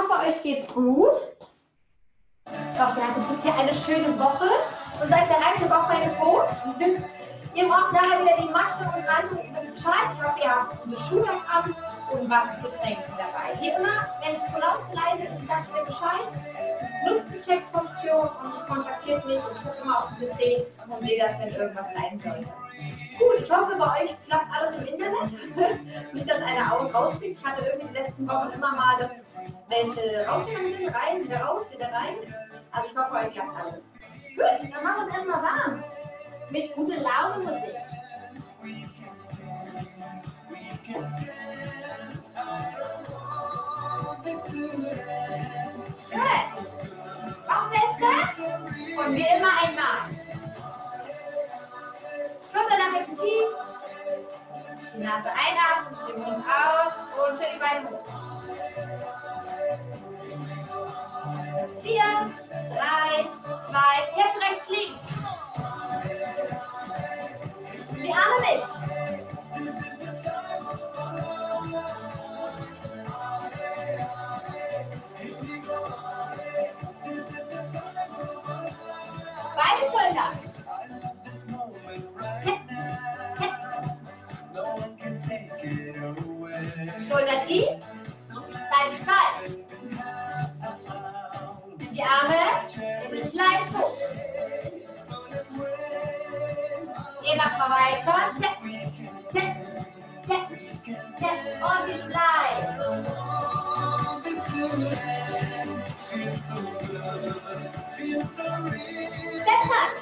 hoffe, euch geht's gut. Ich hoffe, ihr hattet bisher eine schöne Woche und seid bereit für Wochenende. Ihr braucht nachher wieder die Matte und Handtuch und Bescheid. Ich hoffe, ihr habt gute Schuhe an und was zu trinken dabei. Wie immer, wenn es zu laut, zu leise ist, sagt mir Bescheid. Nutzt die Check-Funktion und kontaktiert mich. Ich gucke immer auf den PC und sehe das, wenn irgendwas sein sollte. Gut, ich hoffe, bei euch klappt alles im Internet. Nicht, dass einer rausfliegt. Ich hatte irgendwie die letzten Wochen immer mal, dass welche rausgegangen sind, rein, wieder raus, wieder rein. Also ich hoffe, euch klappt alles. Gut, dann machen wir uns erstmal warm. Mit gute Laune Musik. Gut. Bauchfeste und wie immer ein Marsch. Schulter nach hinten tief. Die Nase einatmen, den Mund aus und schön die Beine hoch. 4, 3, 2, Tipp rechts, links. Die Arme mit. Beide Schultern. Tipp, tipp. Schulter tief. Seite Zeit. Die Arme immer leicht hoch. Ihr macht mal weiter. Tipp, tipp, tipp, tipp. Und die bleibt. Step Touch.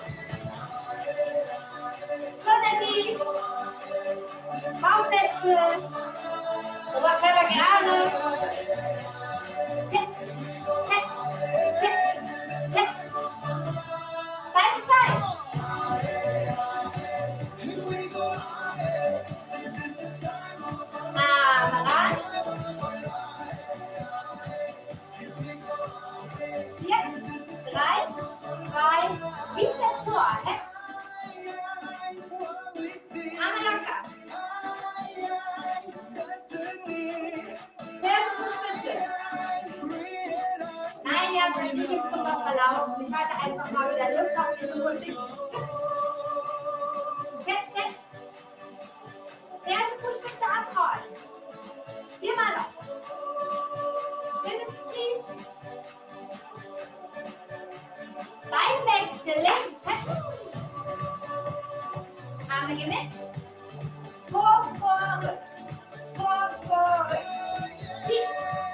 Schulter tief. Bauchfeste. Oberkörper gerade. Tipp, tipp, tipp, tipp. Seite Zeit. Arme ran. Jetzt 3, 2, wie ist das vor? Arme locker. Ferse zur Spitze. Nein, ihr habt euch nicht im Zucker verlaufen. Ich halte einfach mal wieder Lust auf diese Musik. Tipp, tipp. Ferse zur Spitze abrollen. 4-mal noch. Schön tief. Beinwechsel links. Arme gehen mit. Vor, rück. Vor, rück. Tief.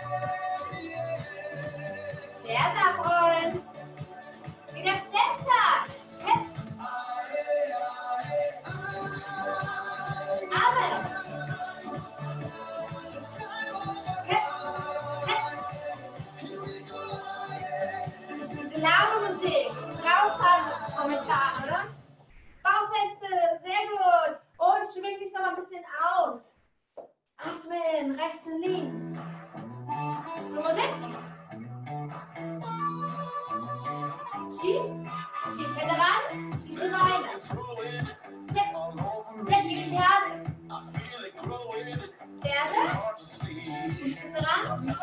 Ferse abrollen. Wieder Step Touch. Arme. Diese laute Musik. Rausfahren. Kommentare, oder? Bauchfeste. Sehr gut. Und schwing dich noch mal ein bisschen aus. Atmen. Rechts und links. So Musik. Schieb Hände ran, schieb die Beine. Tipp, tipp, gib die Ferse. Ferse, Fußspitze ran.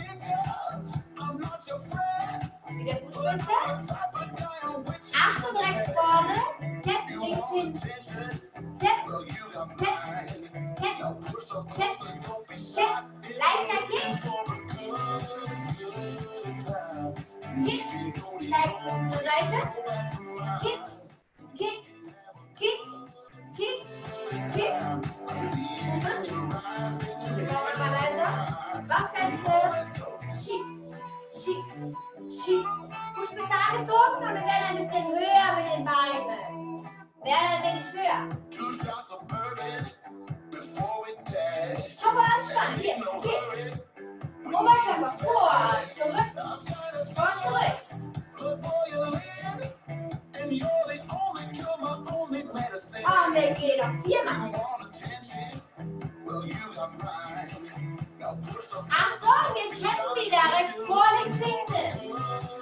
Wieder Fußspitze. Achtung rechts vorne, tipp links hinten. Tipp, tipp, tipp, tipp, tipp. Leichter Kick. Kick, leicht zur Seite. Kick, kick, kick, kick, kick. Wir brauchen immer leiser. Bauchfeste. Schieb, schieb, schieb. Fußspitze angezogen und wir werden ein bisschen höher mit den Beinen. Werden ein wenig höher. Kopf anspannen. Hier, hier. Oberkörper vor, zurück, vor, zurück. Und wir gehen noch 4-mal. Achtung, wir tippen wieder. Rechts vor, links hinten.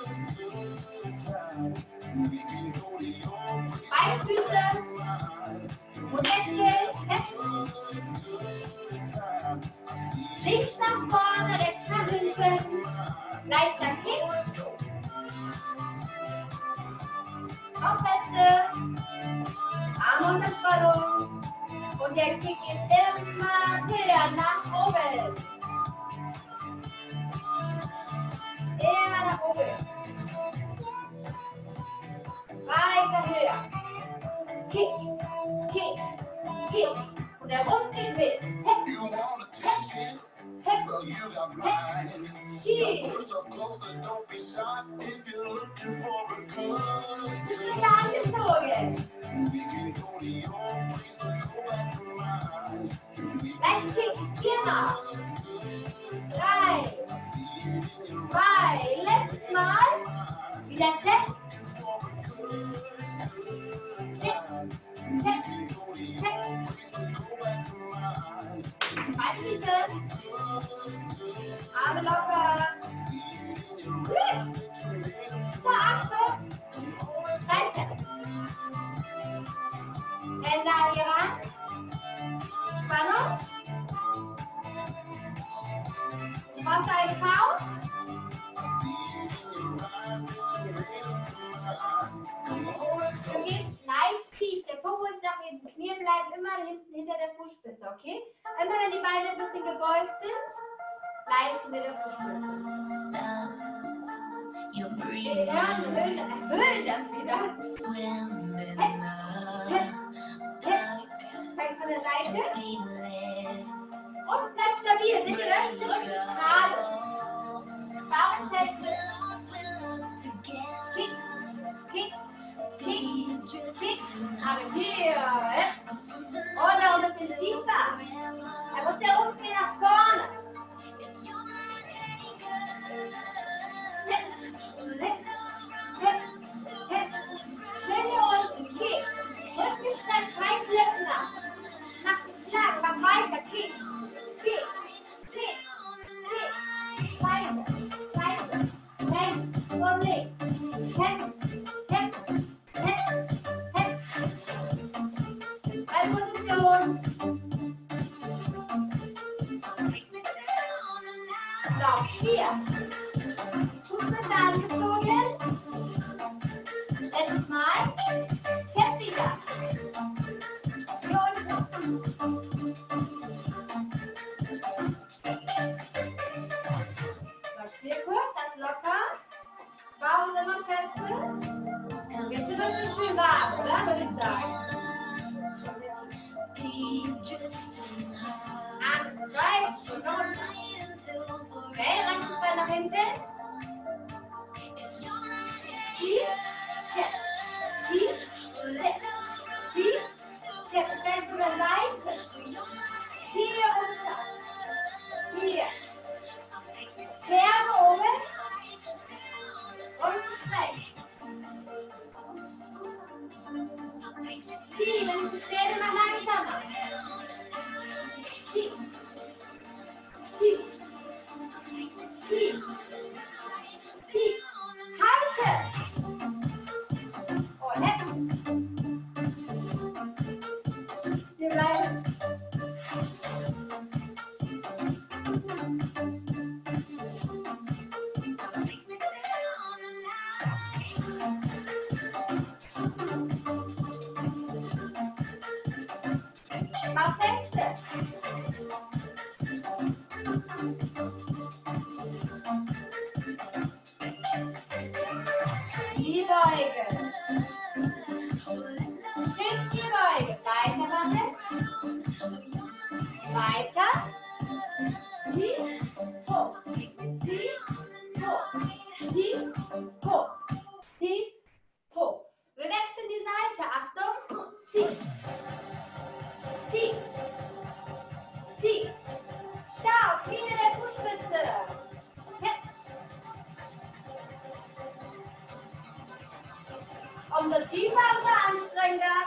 Beide Füße. Und wechseln. Links nach vorne, rechts nach hinten. Schieb. Bist du wieder angezogen? Gleich Kick. 4 noch. 3, 2, letztes Mal. Wieder Check. Check. Check. Check. Beinfüße. Arme locker. Gut. So, Achtung. Seite. Hände hier ran. Spannung. Wasser im Faust. Du gehst leicht tief. Der Popo ist nach hinten. Knie bleiben immer hinten hinter der Fußspitze, okay? Immer wenn die Beine ein bisschen gebeugt sind, leicht hinter der Fußspitze. Wir erhöhen das wieder. Zeig von der Seite. Und bleib stabil. Seht ihr das? Der Rücken ist gerade. Bauch hältst du. Kick, kick, kick, kick. Aber hier. Und noch ein bisschen tiefer. Da muss der Rumpf wieder nach vorne. Hip, hip, hip, hip. Schön hier unten. Kick. Rückenschlag, kein Klöpfer. Mach den Schlag, mach weiter. Kick, kick, kick, kick. Seite, Seite. Rechts und links. Hip, hip, hip, hip. Eine Position. Noch 4. Fußspitze angezogen. Letztes Mal. Tap wieder. Hier unten. Marschier kurz, das locker. Bauch ist immer feste. Jetzt sind wir schon schön warm, oder? Würde ich sagen. Schon sehr tief. 8, 3, und runter. Okay, rechtes Bein nach hinten. Tief, tief, tief, tief, tief, tief. Dann zu der Seite. Hier runter. Hier. Ferse oben. Und schräg. Tief, wenn ich beschwere, mach langsamer. Tief. Tief. Tief. Tief. Halte. Und hep. Wir bleiben. Mach feste. Kniebeuge. Schön Kniebeuge. Weitermachen. Weiter. Tief, hoch. Tief, hoch. Tief, hoch. Tief, hoch. Wir wechseln die Seite. Achtung. Tief. Tief. Tief. Schau, Knie in der Fußspitze. Hip. Umso tiefer, umso anstrengender.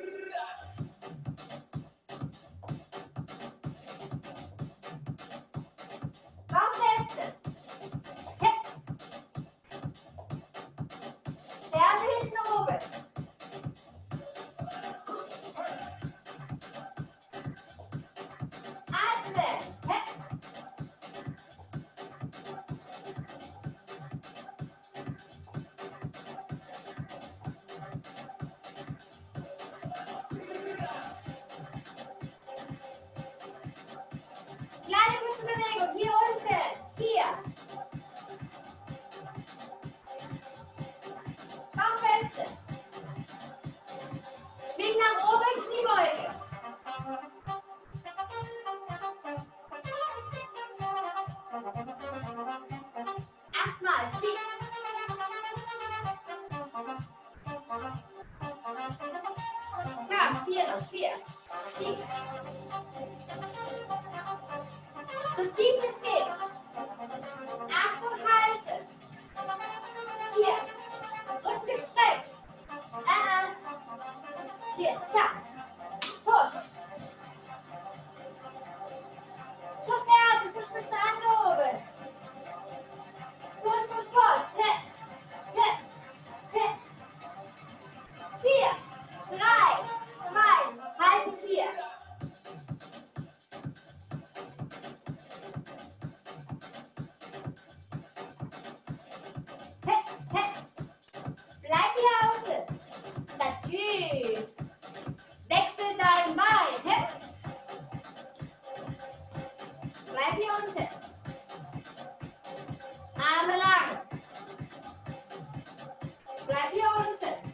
Bauchfeste. Hip. Ferse hinten oben. Atmen. Hip. Spannung. 4. Tief. So tief es geht. Achtung, halte. 4. Rücken gestreckt. 4. Zack. Push. Zur Ferse, Fußspitze angehoben. Push, push, push. Hip, hip, hip. 4, 3, 2, halte 4. Hip, hip. Bleib hier außen. Natürlich. Wechsel dein Bein. Hip. Bleib hier unten. Arme lang. Bleib hier unten.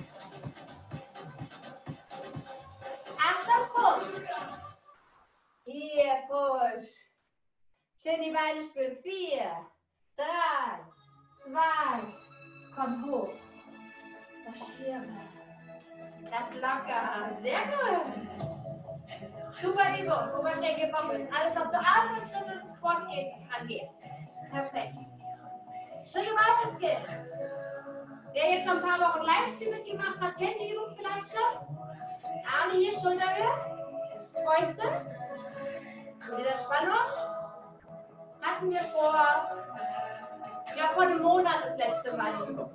Achtung, Push. Hier, Push. Schön die Beine spüren. 4, 3, 2. Komm hoch. Marschiere. Das locker. Sehr gut. Super Übung. Oberschenkel, Bobbes. Alles, was so Ausfallschritte des Squat angeht. Perfekt. Schräge Bauchmuskeln. Wer jetzt schon ein paar Wochen Livestream mitgemacht hat, kennt die Übung vielleicht schon. Arme hier, Schulterhöhe. Fäuste. Wieder Spannung. Hatten wir vor einem Monat das letzte Mal die Übung.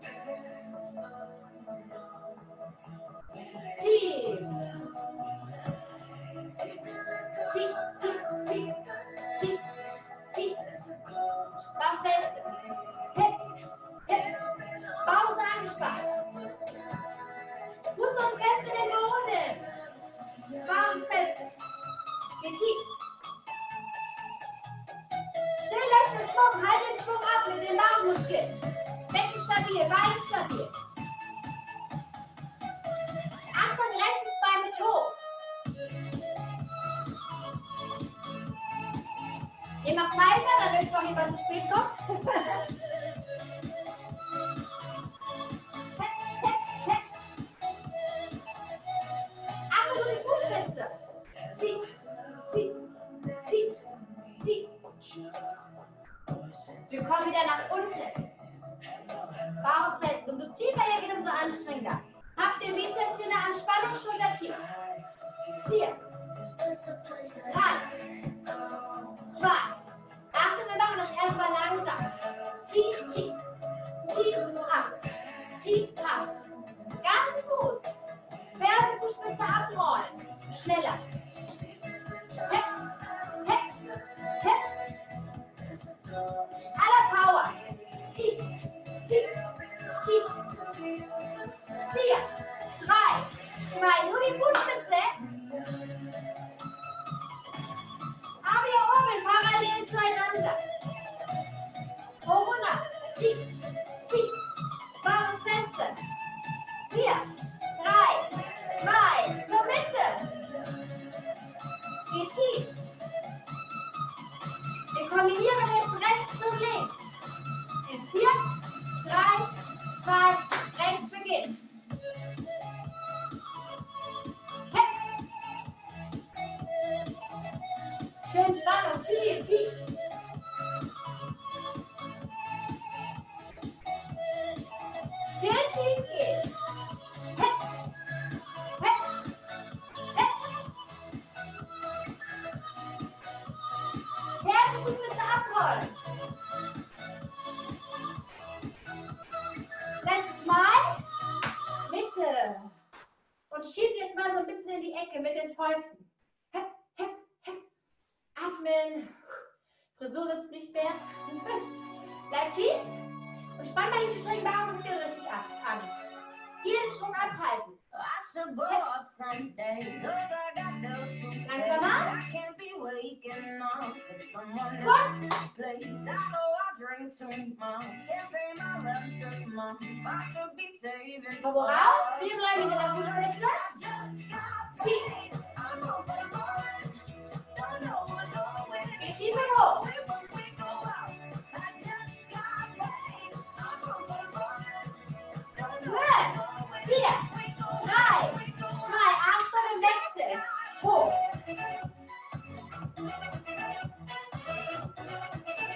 Tief. Tief, tief, tief, tief, tief. Bauch fest. Hip, hip. Bauch angespannt. Fuß und fest in den Boden. Bauch fest. Geh tief. Schön leichter Schwung. Halt den Schwung ab mit den Bauchmuskeln. Becken stabil, Beine stabil. Achtung, rechtes Bein mit hoch. Ihr macht weiter, damit ich noch jemand zu spät kommt. Achtung, nur die Fußspitze. Zieh, zieh, zieh, zieh. Wir kommen wieder nach unten. Bauch fest. Umso tiefer ihr geht, umso anstrengender. Habt ihr Bizeps in der Anspannung, Schulter tief. 4, 3, 2. Achtung, wir machen das erstmal langsam. Tief, tief, tief ab, tief ab. Ganz gut. Ferse, Fußspitze abrollen. Schneller. Hip, hip, hip. Aller Power. Tief, tief, tief. 4, 3, 2. Nur die Fußspitze. Aber hier oben parallel zueinander. Hoch runter. Tief, tief. Bauch feste. 4, 3, 2. Zur Mitte. Geh tief. Wir kombinieren jetzt rechts und links. In 4, 3, 2, rechts beginnt. Schön Spannung, tief, tief. Schön tief geht. Hep, hep, hep. Ferse, Fußspitze abrollen. Letztes Mal. Mitte. Und schiebt jetzt mal so ein bisschen in die Ecke mit den Fäusten. Hep, hep, hep. Atmen. Frisur sitzt nicht mehr. Bleib tief. Und spann mal die schrägen Bauchmuskeln richtig an. Hier den Schwung abhalten. Langsamer. Komm raus. 4, 3 mit der Fußspitze. Tief. Geh tiefer hoch. Gut. 4, 3, 2. Achtung im Wechsel.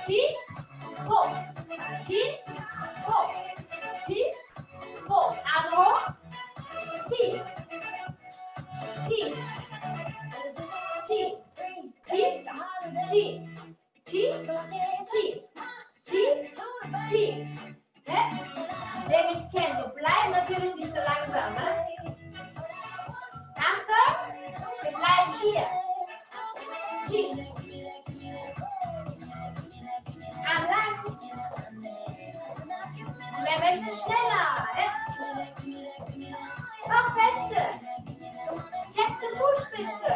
Tief, hoch. Tief, hoch. Tief, hoch. Arme hoch. Tief. Tief. Tief. Tief. Tief. Tief. Tief. Tief. Tief. Wer mich kennt, wir bleiben natürlich nicht so langsam. Ne? Achtung, wir bleiben hier. Tief. Arm lang. Und wer möchte schneller? Noch feste. Jetzt zur Fußspitze.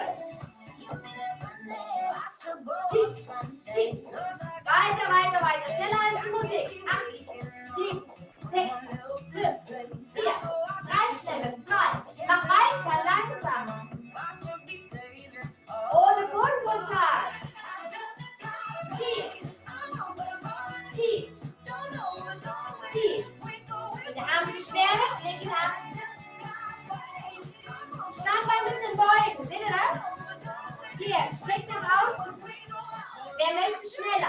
Tief. Tief. Weiter, weiter, weiter. Schneller als die Musik. 8, 7, 6, 5, 4, 3 Schnelle, 2. Mach weiter, langsam. Ohne Grundkontakt. Tief. Tief. Tief. Und der Arm ist schwer weg, linke Arm. Standbein ein bisschen beugen. Seht ihr das? Hier, schräg nach außen. Wer möchte schneller?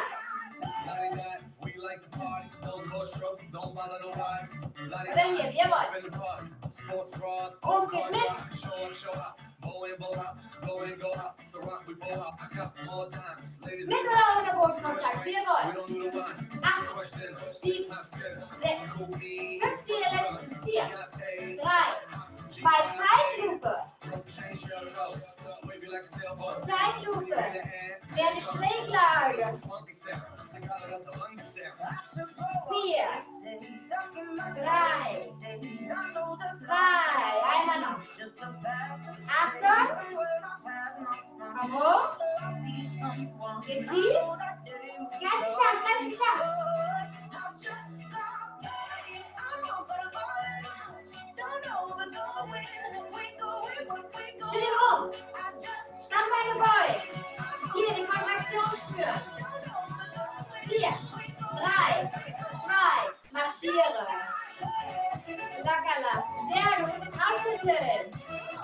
Oder hier, wie ihr wollt. Rumpf geht mit. Mit oder ohne Bodenkontakt, wie ihr wollt. 8, 7, 6, 5, die letzten 4, 3, bei Zeitlupe. Zeitlupe. Wäre Schräglage. 4, 3, 2, einmal noch. Achtung. Komm hoch. Geht tief. Gleich geschafft, gleich geschafft. Schön rum. Standbein gebeugt. Hier die Kontraktion spüren. 4, 3, 2, marschiere. Locker lassen. Sehr gut. Ausschütteln.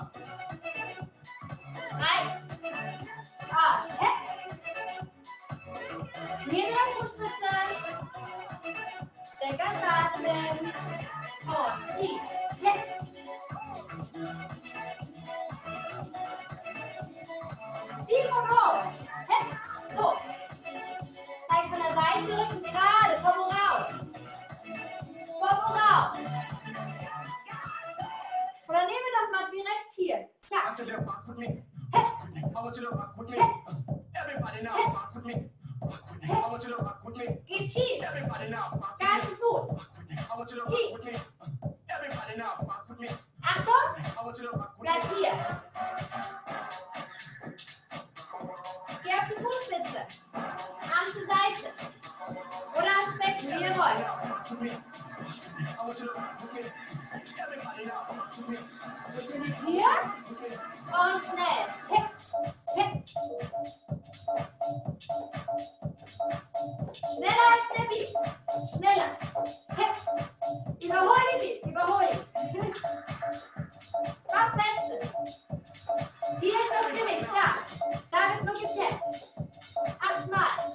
Reicht. Ah, hier in der Fußspitze. Stecker atmen. Und zieh. Tief und hoch. Hoch. Zeig von der Seite, Rücken gerade. Popo raus. Popo raus. Und dann nehmen wir das mal direkt hier. Zack. Geht tief. Ganzen Fuß. Tief. Achtung. Bleib hier. Geh auf die Fußspitze. Arm zur Seite. Oder ans Becken, wie ihr wollt. Wir sind hier. Und schnell. Hip. Hip. Schneller als der Beat. Schneller. Hip. Überhol die Beat. Überhol die. Mach Beste. Hier ist das Gewicht. Da wird nur gecheckt. 8 Mal.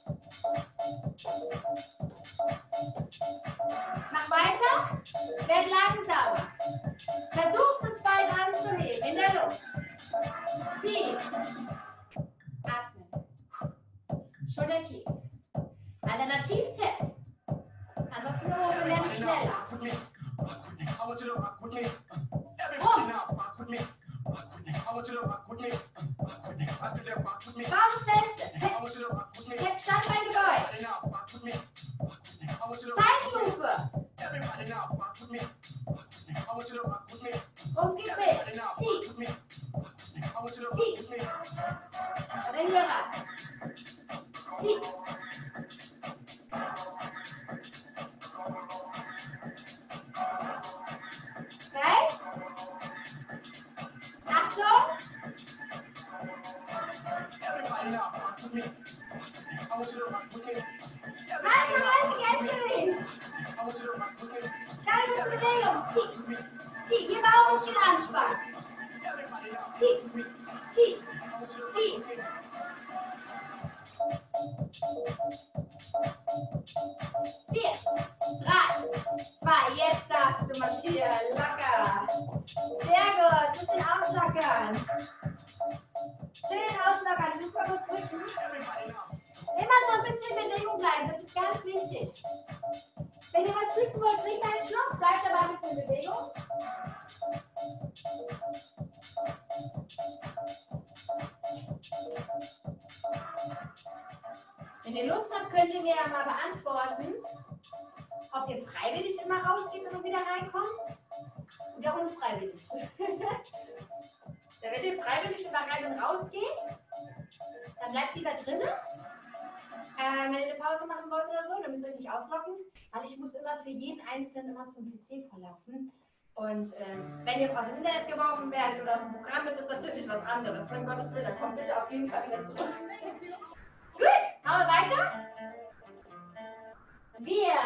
Mach weiter. Werd langsamer. Versuch das Bein anzuheben in der Luft. Zieh. Atmen. Schulter tief. Alternativ-Tipp. Ansonsten hoch, wir werden schneller. Rum. Bauchfeste. Hip, Standbein gebeugt. Zeitlupe. Und gib mit. Zieh. Zieh. Oder hier ran. Zieh. Rechts. Achtung. Halt, Gleichgewicht. Ganz gute Bewegung. Zieh. Zieh. Hier Bauchmuskeln anspannen. Zieh. Zieh. Zieh. 4, 3, 2, jetzt darfst du marschieren, locker. Sehr gut, bisschen auslockern. Schön auslockern, du musst mal kurz wischen. Immer so ein bisschen in Bewegung bleiben, das ist ganz wichtig. Wenn ihr was trinken wollt, trinkt einen Schluck, bleibt aber ein bisschen in Bewegung. Wenn ihr Lust habt, könnt ihr mir ja mal beantworten, ob ihr freiwillig immer rausgeht und wieder reinkommt oder unfreiwillig. Wenn ihr freiwillig immer rein und raus geht, dann bleibt lieber drinnen. Wenn ihr eine Pause machen wollt oder so, dann müsst ihr euch nicht auslocken, weil ich muss immer für jeden Einzelnen immer zum PC vorlaufen. Und wenn ihr aus dem Internet geworfen werdet oder aus dem Programm, ist das natürlich was anderes. Um Gottes Willen, dann kommt bitte auf jeden Fall wieder zurück. Gut, machen wir weiter. Wir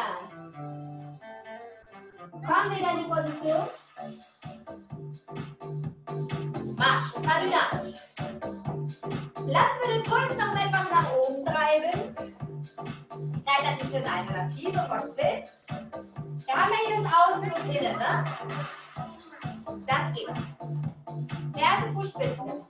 kommen wieder in die Position. Marsch, total dynamisch. Lassen wir den Puls noch etwas nach oben treiben. Ich zeige das nicht für eine Alternative, um Gottes Willen. Wir haben ja hier das Außen und Innen, ne? Das geht. Ferse, Fußspitze.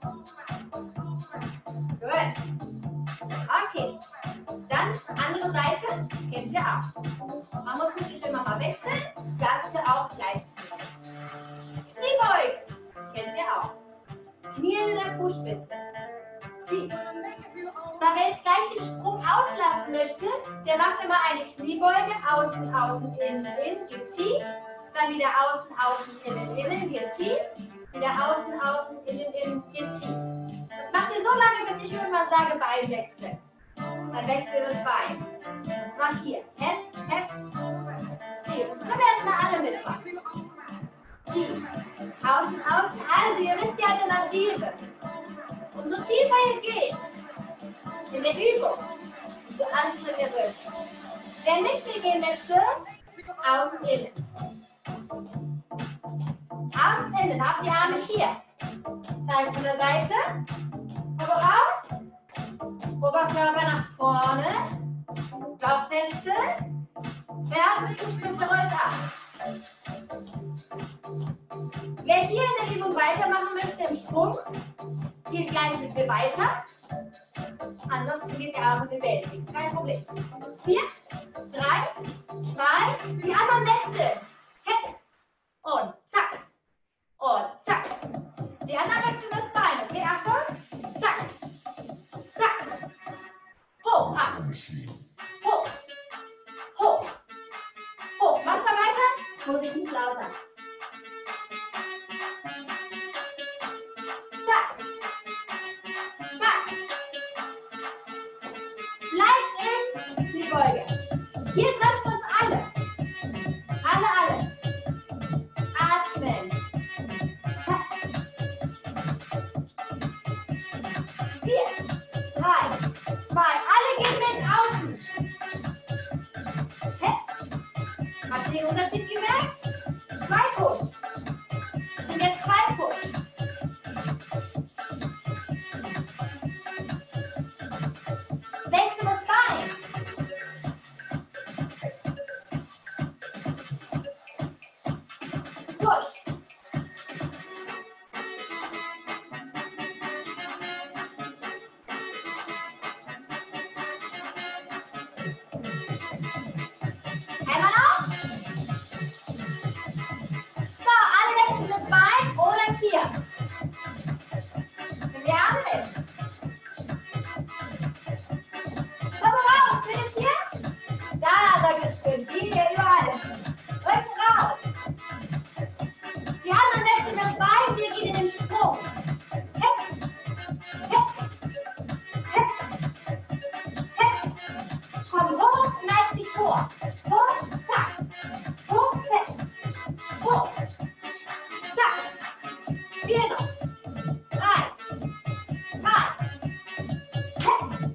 Gut. Okay. Dann andere Seite, kennt ihr auch. Man muss nicht immer mal wechseln, das ist ja auch gleichzeitig. Kniebeugen, kennt ihr auch. Knie in der Fußspitze. Ziehen. So, wer jetzt gleich den Sprung auslassen möchte, der macht immer eine Kniebeuge, außen, außen, innen, innen, geht tief. Dann wieder außen, außen, innen, innen, geht tief. Wieder außen, außen, innen, innen, geht tief. Das macht ihr so lange, bis ich irgendwann sage, Bein wechseln. Dann wechselt ihr das Bein. Das war 4. Hep, hep, tief. Das können wir erstmal alle mitmachen. Tief. Außen, außen. Also, ihr wisst die Alternative. Umso tiefer ihr geht in der Übung, umso anstrengender wird es. Wer mit mir gehen möchte, außen, innen. Außen, innen. Habt die Arme hier. Zeig von der Seite. Kopf raus. Oberkörper nach vorne. Bauch feste. Ferse mit Fußspitze rollt ab. Wer hier in der Übung weitermachen möchte im Sprung, geht gleich mit mir weiter. Ansonsten geht ihr auch in die Basics. Kein Problem. 4, 3, 2, die anderen wechseln. Heck. Und zack. Und zack. Die anderen wechseln das Bein. Okay, Achtung. Zack. Zack. Hoch, ab. Hoch. Hoch. Hoch. Macht mal weiter. Musik nicht lauter. Zack. Zack. Bleibt in Kniebeuge. Hier treffen uns alle. Alle. Atmen. 4, 3, 2. Alle gehen mit außen. Habt ihr den Unterschied gemerkt? 2 Push. Und jetzt 3 Push. Wechsel das Bein. Push. Einmal auf. So, alle wechseln das Bein oder hier. Wir haben es. Komm mal raus, bin ich hier? Da, sag ich schön. Hier, überall. Rücken raus. Die anderen wechseln das Bein, wir gehen in den Sprung. Hep, hep, hep, hep. Komm hoch, neig dich vor. Hoch, zack. Hoch, fest. Hoch. Zack. 4 noch. 3, 2. Hep.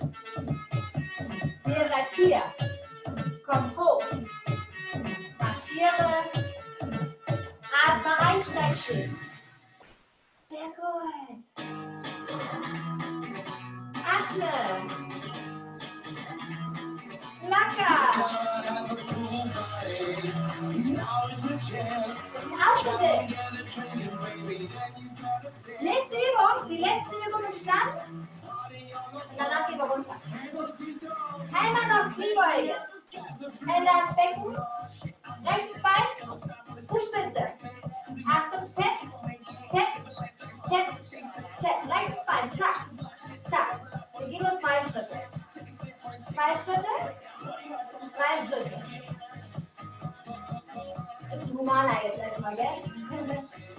Ihr seid 4. Komm hoch. Marschiere. Atme ein, steig stehen. Sehr gut. Atme. Schritte. Nächste Übung, die letzte Übung im Stand. Und danach gehen wir runter. Einmal noch Kniebeuge. Hände ans Becken. Rechtes Bein. Fußspitze. Achtung, Tap, Tap, Tap, Tap. Rechtes Bein. Zack, zack. Wir gehen nur 2 Schritte. 2 Schritte. 2 Schritte. Das ist humaner jetzt erstmal, gell?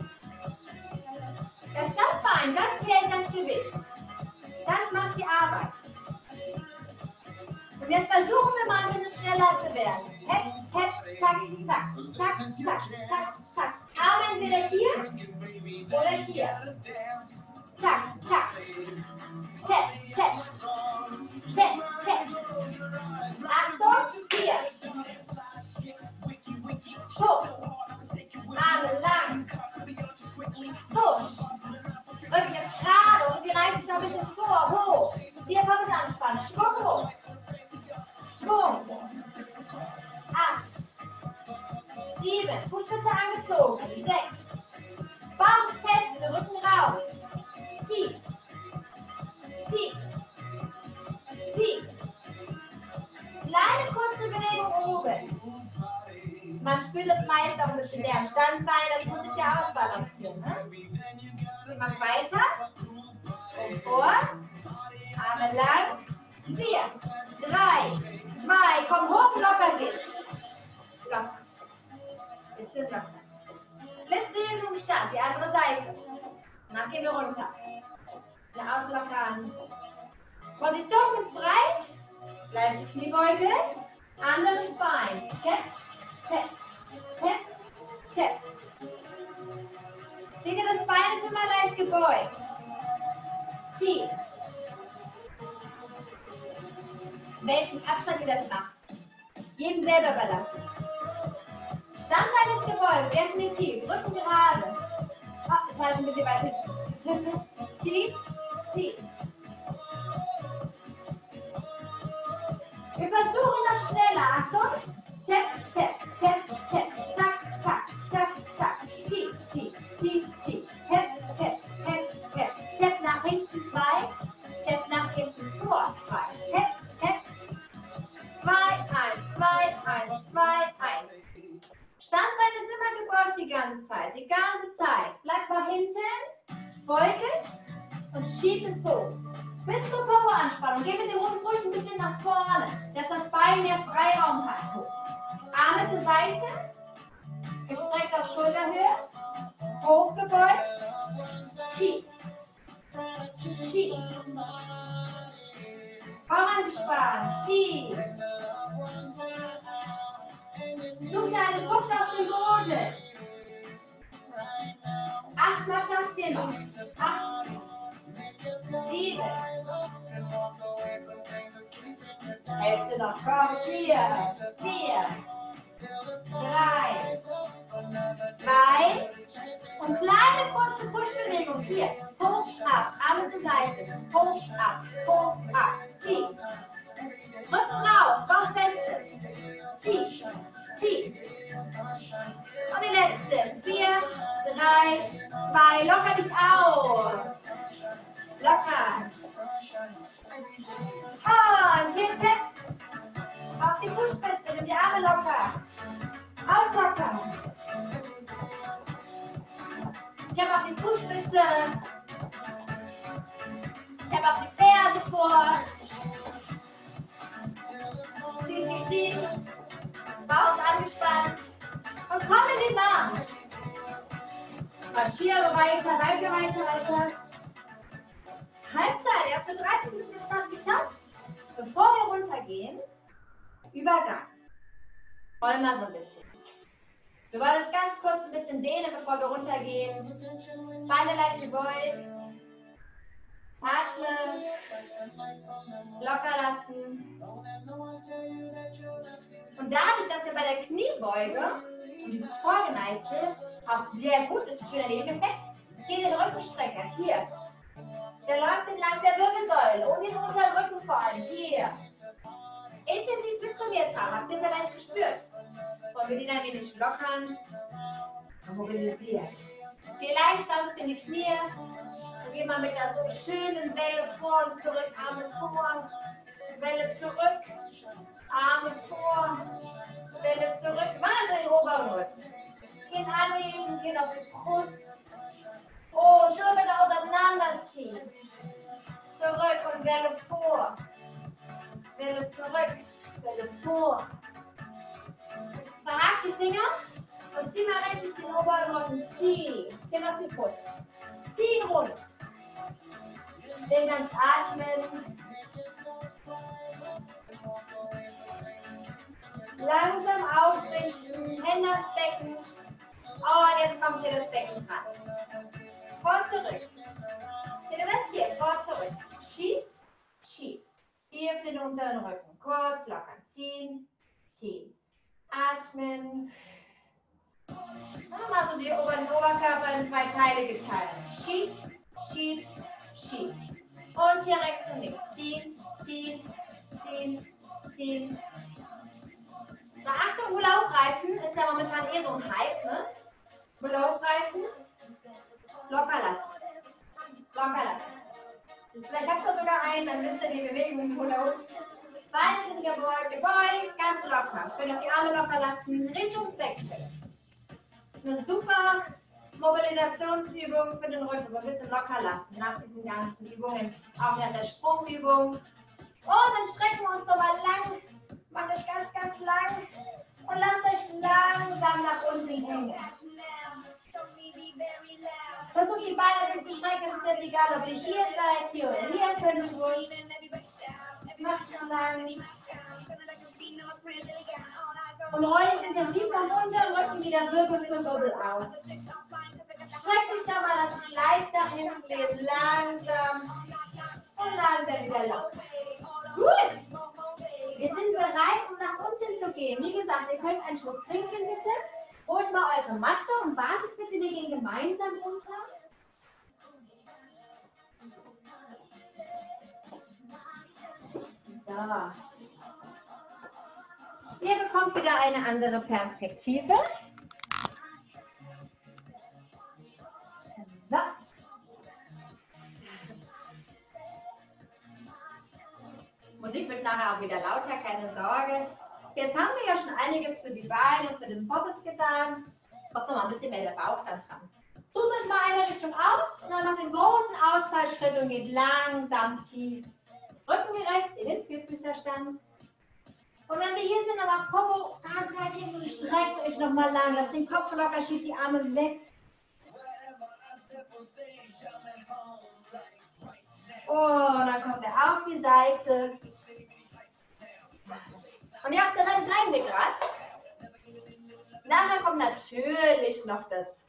Das Standbein, das hält das Gewicht. Das macht die Arbeit. Und jetzt versuchen wir mal ein bisschen schneller zu werden. Hep, hep, zack, zack, zack, zack, zack, zack. Arme entweder hier oder hier. Zack, zack. Tap, tap. Tap, tap. Achtung, hier. Hoch. Arme lang. Push. Rücken jetzt gerade und wir reißen sich noch ein bisschen vor. Hoch. Hier kommt es anspannen. Schwung hoch. Schwung. 8. 7. Fußspitze angezogen. 6. Bauch fest, Rücken raus. Zieh. Zieh. Zieh. Kleine kurze Bewegung oben. Man spürt das meist auch ein bisschen mehr am Standbein, das muss sich ja ausbalancieren. Ne? Wir machen weiter. Und vor. Arme lang. 4, 3, 2. Komm hoch, locker dich. Locker. Bisschen locker. Letzte Übung im Stand, die andere Seite. Danach gehen wir runter. Bisschen auslockern. Position ist breit. Leichte Kniebeuge. Anderes Bein. Tap, tap, tap, tap. Seht ihr, das Bein ist immer leicht gebeugt. Zieh. Welchen Abstand ihr das macht. Jedem selber überlassen. Standbein ist gebeugt, definitiv. Rücken gerade. Oh, jetzt war ich ein bisschen weit hinten. Zieh, zieh. Wir versuchen das schneller. Achtung. Tap, tap, tap, tap. Zack, zack, zack, zack. Zieh, zieh, zieh, zieh. Hep, hep, hep, hep. Tap nach hinten 2. Tap nach hinten vor 2. Hep, hep. 2, 1, 2, 1, 2, 1. Standbein ist immer gebeugt die ganze Zeit. Die ganze Zeit. Bleib mal hinten. Beug es und schieb es hoch. Bis zur Popo-Anspannung. Geh mit dem Rücken ruhig ein bisschen nach vorne, dass das Bein mehr Freiraum hat. Hoch. Arme zur Seite. Gestreckt auf Schulterhöhe. Hochgebeugt. Schieb. Schieb. Komm angespannt. Zieh. Such dir einen Punkt auf den Boden. 8 Mal schaffst ihr noch. 8. 7. Hälfte noch. Komm. 4. 4. 3. 2. Und kleine kurze Pushbewegung. Hier. Hoch, ab. Arme zur Seite. Hoch, ab. Hoch, ab. Zieh. Rücken raus. Bauch feste. Zieh. Zieh. Und die letzte. 4, 3, 2. Locker dich aus. Locker. Und jetzt auf die Fußspitze. Nimm die Arme locker. Auslockern. Ich habe auf die Fußspitze. Ich habe auf die Ferse vor. Zieh, zieh, zieh. Bauch angespannt. Und komm in den Marsch. Marschiere weiter, weiter, weiter, weiter. Halbzeit. Ihr habt für 30 Minuten den Stand geschafft. Bevor wir runtergehen, Übergang. Rollen wir so ein bisschen. Wir wollen uns ganz kurz ein bisschen dehnen, bevor wir runtergehen. Beine leicht gebeugt. Atmen. Locker lassen. Und dadurch, dass wir bei der Kniebeuge und dieses Vorgeneigte auch sehr gut ist, ein schöner Nebeneffekt, hier den Rückenstrecker. Hier. Der läuft entlang der Wirbelsäule und den unteren Rücken vor allem. Hier. Intensiv mittrainiert haben. Habt ihr vielleicht gespürt? Wollen wir den ein wenig lockern? Mobilisieren. Geh leicht sanft in die Knie. Und geh mal mit einer so schönen Welle vor und zurück. Arme vor, Welle zurück. Arme vor, Welle zurück. Warte den oberen Rücken. Kinn anheben, Kinn auf die Brust. Oh, Schultern auseinanderziehen. Zurück und Welle vor. Welle zurück. Welle vor. Verhakt die Finger und zieh mal richtig den oberen Rücken. Zieh. Kinn auf die Brust. Zieh rund. Den ganz atmen. Langsam aufrichten. Hände ans Becken. Oh, und jetzt kommt hier das Becken dran. Vor, zurück. Seht ihr das hier? Vor, zurück. Schieb, schieb. Hier für den unteren Rücken. Kurz lockern. Ziehen, ziehen. Atmen. Mal so den Oberkörper in zwei Teile geteilt. Schieb, schieb, schieb. Und hier rechts und links. Ziehen, ziehen, ziehen, ziehen. Na, Achtung, Hula-Hoop-Reifen ist ja momentan so ein Hype, ne? Hula-Hoop-Reifen. Locker lassen. Locker lassen. Vielleicht habt ihr sogar einen, dann wisst ihr die Bewegung im Hula-Hoop. Beine sind gebeugt, ganz locker. Könnt ihr die Arme locker lassen. Richtungswechsel. Eine super Mobilisationsübung für den Rücken. So ein bisschen locker lassen nach diesen ganzen Übungen. Auch nach der Sprungübung. Und dann strecken wir uns nochmal lang. Macht euch ganz, ganz lang. Und lasst euch langsam nach unten hängen. Versucht die Beine durchzustrecken. Es ist jetzt egal, ob ihr hier seid, hier oder hier. Völlig ruhig. Macht es lang. Und roll dich intensiv vom unteren Rücken wieder Wirbel für Wirbel auf. Streck dich da mal, lass dich leicht nach hinten gehen. Langsam. Und langsam wieder locker. Gut. Wir sind bereit, um nach unten zu gehen. Wie gesagt, ihr könnt einen Schluck trinken, bitte. Holt mal eure Matte und wartet bitte, wir gehen gemeinsam runter. So. Ihr bekommt wieder eine andere Perspektive. So. Musik wird nachher auch wieder lauter, keine Sorge. Jetzt haben wir ja schon einiges für die Beine und für den Poppes getan. Kommt noch mal ein bisschen mehr der Bauch dann dran. Sucht euch mal eine Richtung aus und dann macht den großen Ausfallschritt und geht langsam tief. Rückengerecht in den Vierfüßlerstand. Und wenn wir hier sind, aber Popo ganz weit hinten, streckt euch nochmal lang. Lasst den Kopf locker, schiebt die Arme weg. Und dann kommt er auf die Seite. Und ja, dann bleiben wir gerade. Nachher kommt natürlich noch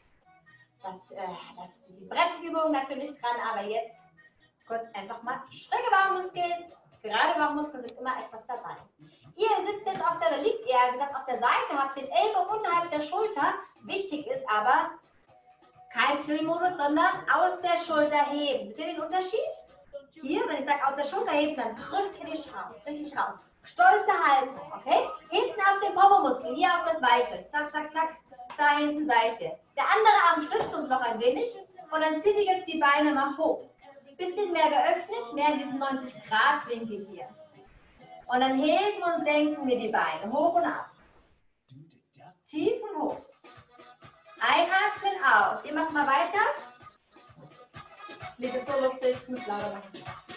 die Brettübung natürlich dran, aber jetzt kurz einfach mal schräge Bauchmuskeln. Gerade Bauchmuskeln sind immer etwas dabei. Ihr sitzt jetzt auf der, oder liegt eher gesagt auf der Seite, habt den Ellbogen unterhalb der Schulter. Wichtig ist aber kein Chill-Modus, sondern aus der Schulter heben. Seht ihr den Unterschied? Hier, wenn ich sage aus der Schulter heben, dann drückt ihr dich raus, richtig raus. Stolze Haltung, okay? Hinten aus dem Popomuskel, hier auf das Weiche. Zack, zack, zack. Da hinten seid ihr. Der andere Arm stützt uns noch ein wenig und dann zieht ihr jetzt die Beine mal hoch. Bisschen mehr geöffnet, mehr in diesen 90-Grad-Winkel hier. Und dann heben und senken wir die Beine hoch und ab. Tief und hoch. Einatmen, aus. Ihr macht mal weiter. Das Lied ist so lustig, ich muss lauter machen.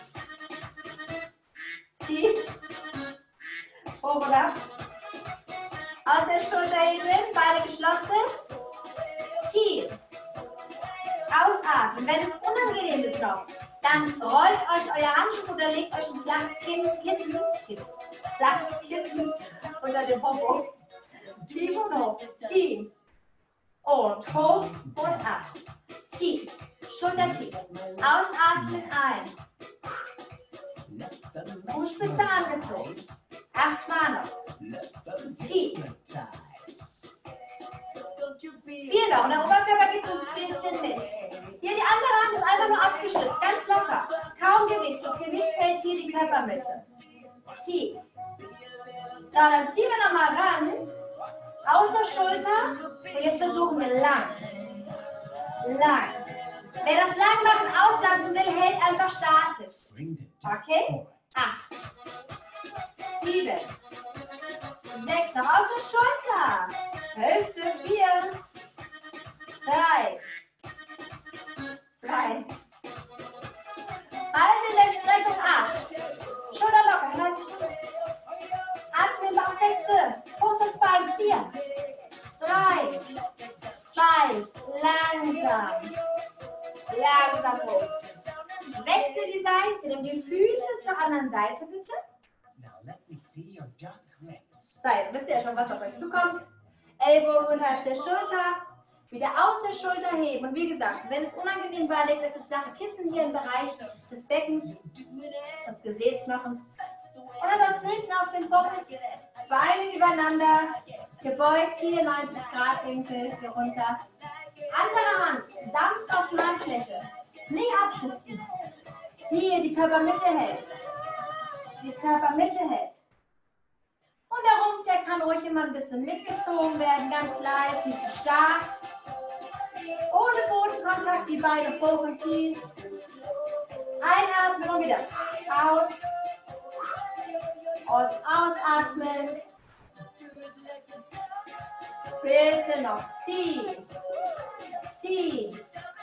Tief. Hoch und ab. Aus der Schulter hebeln, Beine geschlossen. Tief. Ausatmen. Wenn es unangenehm ist noch, dann rollt euch euer Handtuch oder legt euch ein flaches Kissen unter dem Popo. Tief und hoch. Ziehen. Und hoch und ab. Ziehen. Schulter tief. Ausatmen ein. Fußspitze angezogen. 8 Mal noch. Ziehen. 4 noch. Und der Oberkörper geht so ein bisschen mit. Hier die andere Hand ist einfach nur abgestützt. Ganz locker. Kaum Gewicht. Das Gewicht hält hier die Körpermitte. Ziehen. So, dann ziehen wir nochmal ran. Außerschulter. Und jetzt versuchen wir lang. Lang. Wer das lang machen auslassen will, hält einfach statisch. Okay? 8, 7, 6, noch aus der Schulter. Hälfte, 4, 3, 2. Halt in der Streckung 8. Schulter locker, halt dich. Atmen, Bauch feste. Hoch das Bein, 4, 3, 2, langsam. Langsam hoch. Wechsel die Seite, nimm die Füße zur anderen Seite, bitte. So, jetzt wisst ihr ja schon, was auf euch zukommt. Ellbogen unterhalb der Schulter, wieder aus der Schulter heben. Und wie gesagt, wenn es unangenehm war, legt euch das flache Kissen hier im Bereich des Beckens, des Gesäßknochens. Und ansonsten hinten auf dem Box, Beine übereinander, gebeugt hier, 90 Grad Winkel, hier runter. Andere Hand, sanft auf die Handfläche, nicht abschützen. Hier, die Körpermitte hält. Die Körpermitte hält. Und der Rumpf, der kann ruhig immer ein bisschen mitgezogen werden, ganz leicht, nicht zu stark. Ohne Bodenkontakt, die Beine hoch und tief. Einatmen und wieder aus. Und ausatmen. Bisschen noch. Ziehen. Ziehen.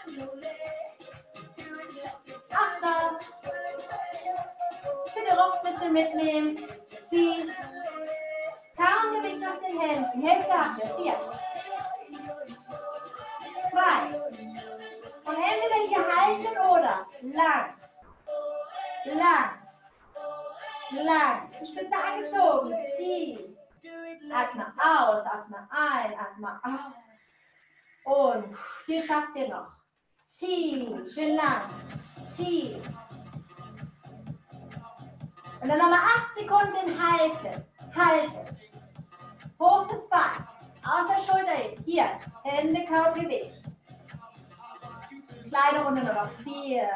Achter. Schöne Rumpfspitze mitnehmen. Ziehen. Kaumgewicht auf den Händen. Hälfte habt ihr. 4. 2. Und entweder hier halten oder lang. Lang. Lang. Spitze angezogen. Ziehen. Atme aus. Atme ein. Atme aus. Und hier schafft ihr noch. Ziehen. Schön lang. Ziehen. Und dann nochmal 8 Sekunden halten. Halten. Hoch das Bein. Aus der Schulter heben. Hier. Hände kaum Gewicht. Kleine Runde noch. 4,